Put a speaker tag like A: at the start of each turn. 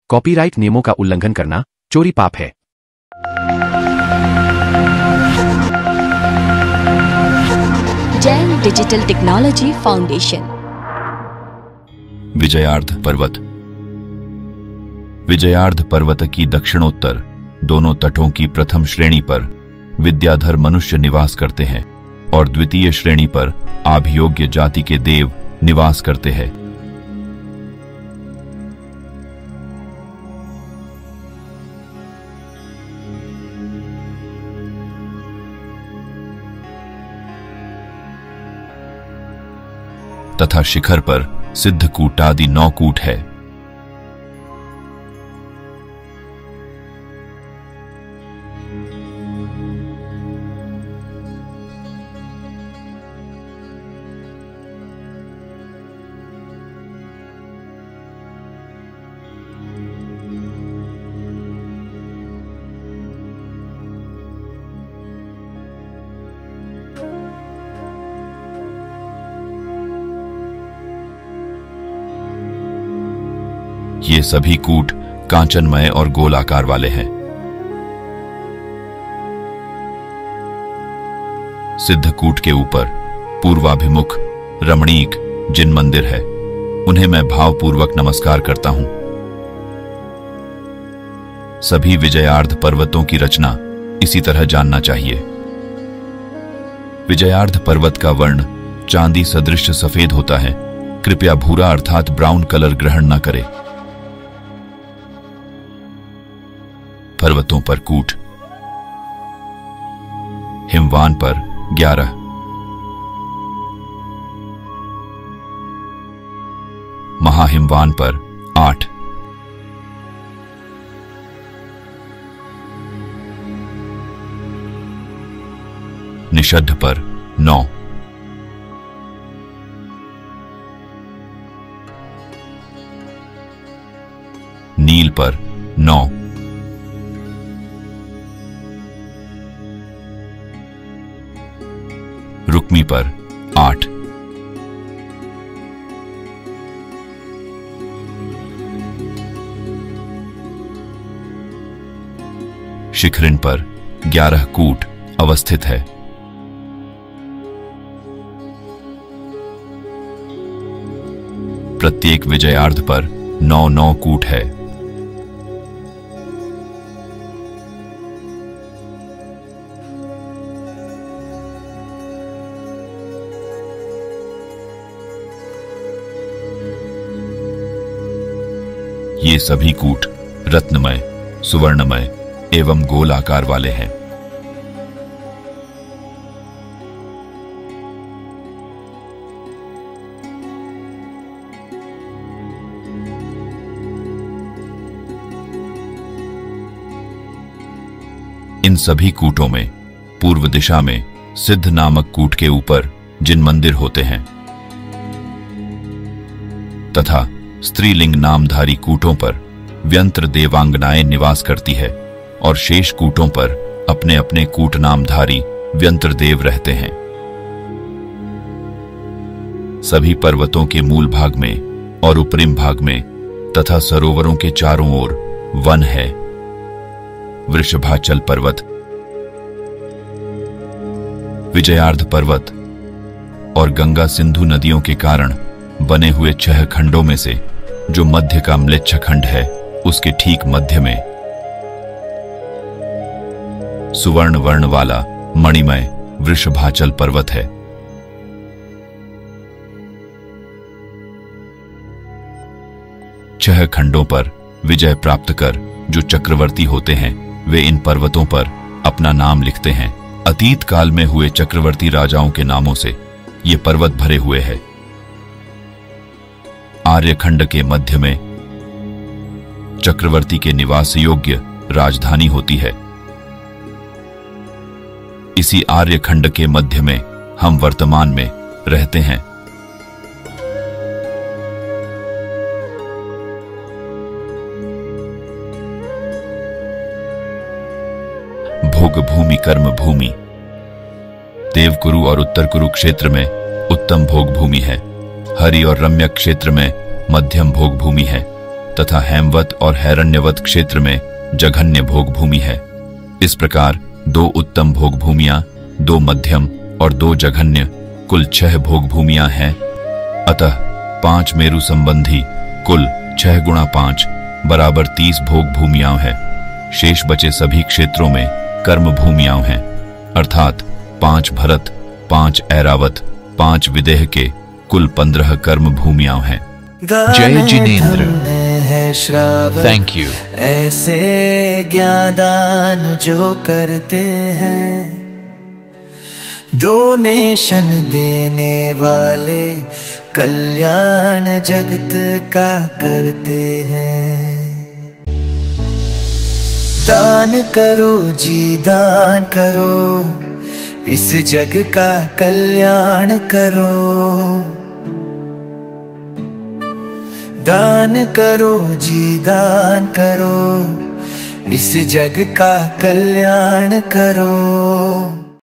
A: Copyright नियमों का उल्लंघन करना चोरी पाप है।
B: Jain digital technology foundation.
C: Vijayardha पर्वत। विजयार्ध पर्वत की दक्षिणोत्तर दोनों तटों की प्रथम श्रेणी पर विद्याधर मनुष्य निवास करते हैं और द्वितीय श्रेणी पर आभियोग्य जाति के देव निवास करते हैं। तथा शिखर पर सिद्धकूट आदि 9 कूट है। ये सभी कूट कांचनमय और गोल आकार वाले हैं। सिद्धकूट के ऊपर पूर्वाभिमुख रमणीक जिन मंदिर है, उन्हें मैं भावपूर्वक नमस्कार करता हूं। सभी विजयार्ध पर्वतों की रचना इसी तरह जानना चाहिए। विजयार्ध पर्वत का वर्ण चांदी सदृश सफेद होता है। कृपया भूरा अर्थात ब्राउन कलर ग्रहण न करें। पर्वतों पर कूट। हिमवान पर 11, महाहिमवान पर 8, निषद्ध पर 9, नील पर 9, रुक्मी पर 8, शिखरिन पर 11 कूट अवस्थित है। प्रत्येक विजयार्ध पर 9 कूट है। ये सभी कूट रत्नमय, सुवर्णमय एवं गोल आकार वाले हैं। इन सभी कूटों में पूर्व दिशा में सिद्ध नामक कूट के ऊपर जिन मंदिर होते हैं तथा स्त्रीलिंग नामधारी कूटों पर व्यंत्र देवांगनाएं निवास करती है और शेष कूटों पर अपने अपने कूट नामधारी व्यंत्र देव रहते हैं। सभी पर्वतों के मूल भाग में और उपरिम भाग में तथा सरोवरों के चारों ओर वन है। वृषभाचल पर्वत। विजयार्ध पर्वत और गंगा सिंधु नदियों के कारण बने हुए 6 खंडों में से जो मध्य का म्लेच्छ खंड है, उसके ठीक मध्य में सुवर्ण वर्ण वाला मणिमय वृषभाचल पर्वत है। छह खंडों पर विजय प्राप्त कर जो चक्रवर्ती होते हैं, वे इन पर्वतों पर अपना नाम लिखते हैं। अतीत काल में हुए चक्रवर्ती राजाओं के नामों से ये पर्वत भरे हुए हैं। आर्यखंड के मध्य में चक्रवर्ती के निवास योग्य राजधानी होती है। इसी आर्यखंड के मध्य में हम वर्तमान में रहते हैं। भोग भूमि कर्म भूमि। देवकुरु और उत्तर कुरु क्षेत्र में उत्तम भोग भूमि है। हरि और रम्यक क्षेत्र में मध्यम भोग भूमि है। तथा हेमवत और हैरण्यवत क्षेत्र में जघन्य भोग भूमि है। इस प्रकार 2 उत्तम भोग भूमियां, 2 मध्यम और 2 जघन्य, कुल 6 भोग भूमियां हैं। अतः 5 मेरु संबंधी कुल 6 गुणा 5 बराबर 30 भोग भूमियां हैं। शेष बचे सभी क्षेत्रों में कर्म भूमियां हैं, अर्थात 5 भरत, 5 ऐरावत, 5 विदेह के कुल 15 कर्म भूमियां हैं।
A: जय जिनेंद्र, थैंक यू।
D: ऐसे ज्ञानदान जो करते हैं, डोनेशन देने वाले कल्याण जगत का करते हैं। दान करो जी दान करो, इस जग का कल्याण करो। दान करो जी दान करो, इस जग का कल्याण करो।